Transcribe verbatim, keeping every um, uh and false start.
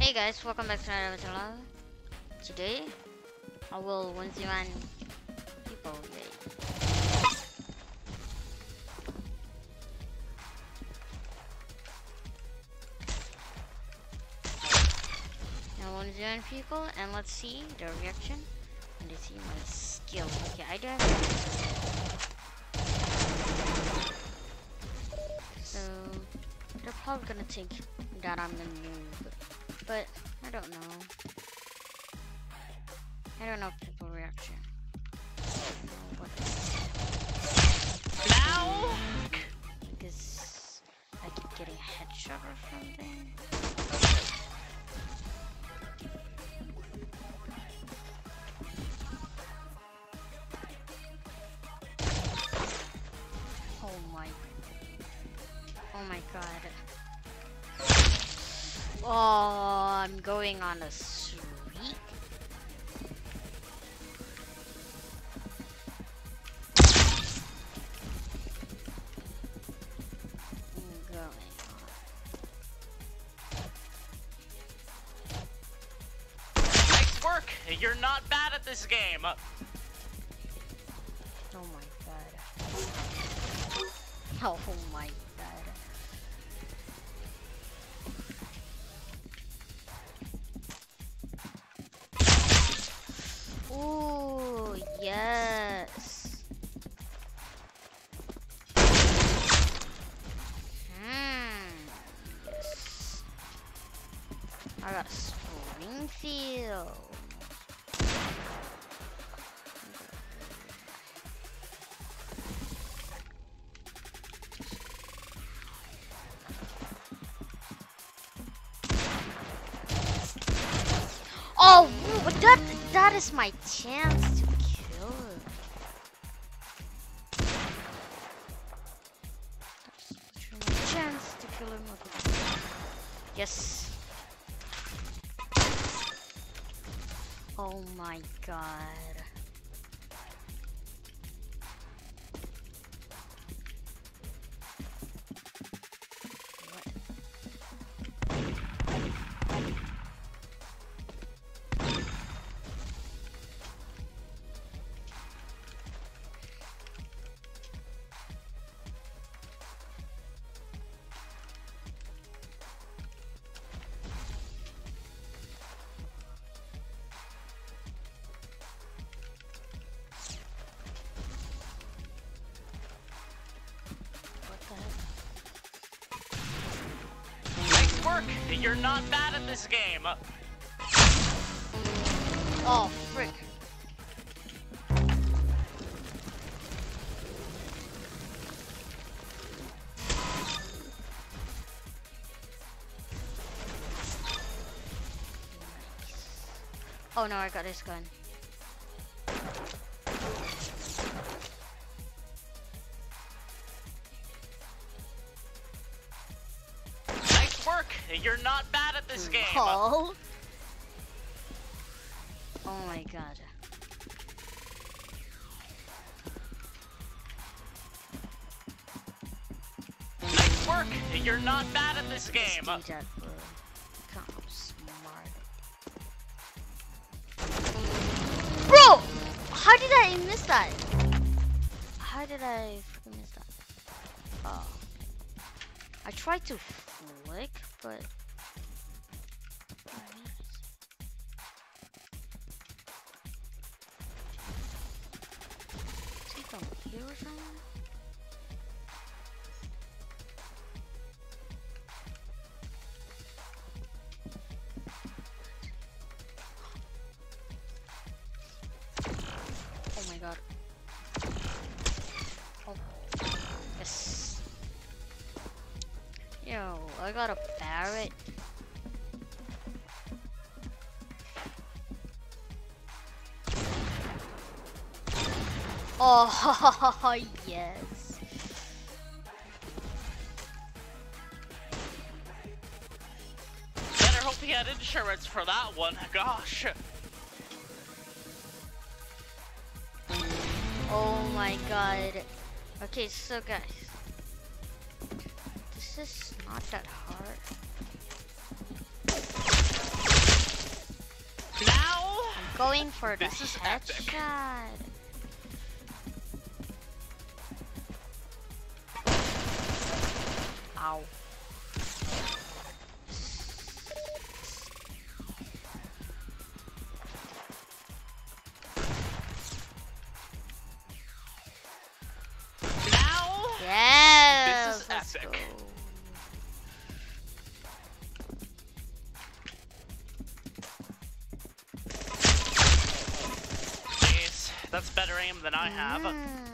Hey guys, welcome back to another channel. Today, I will one v one people. Yay. Now one v one people, and let's see their reaction and they see my skill. Okay, I do have. So they're probably gonna think that I'm the noob, but I don't know. I don't know people reaction. Now, Because I keep getting a headshot or something. Oh my. Oh my god. Oh, I'm going on a streak. I'm going on. nice work. You're not bad at this game. Oh my god. Oh my god. Ooh, yes. Hmm. Yes. I got Springfield. Oh, that that is my chance to kill him. That's literally my chance to kill him. Yes. Oh my god. Nice work. You're not bad at this game. Oh, frick. Oh no, I got this gun. Nice work. You're not bad at this game. Oh. Oh my god. Nice work. You're not bad at this game. Let's do that, bro. Come on, smart. Bro! How did I miss that? How did I freaking miss that? Oh. I tried to flick, but... Is he from here or something? Oh my god. Oh. Yes. Yo, I got a Barrett. Oh, yes. Better hope he had insurance for that one. Gosh. Oh my god. Okay, so guys. This is not that hard. going for the This is epic. headshot. Ow. Now, Yes. this is let's epic. go. Nice. That's better aim than I have. Mm.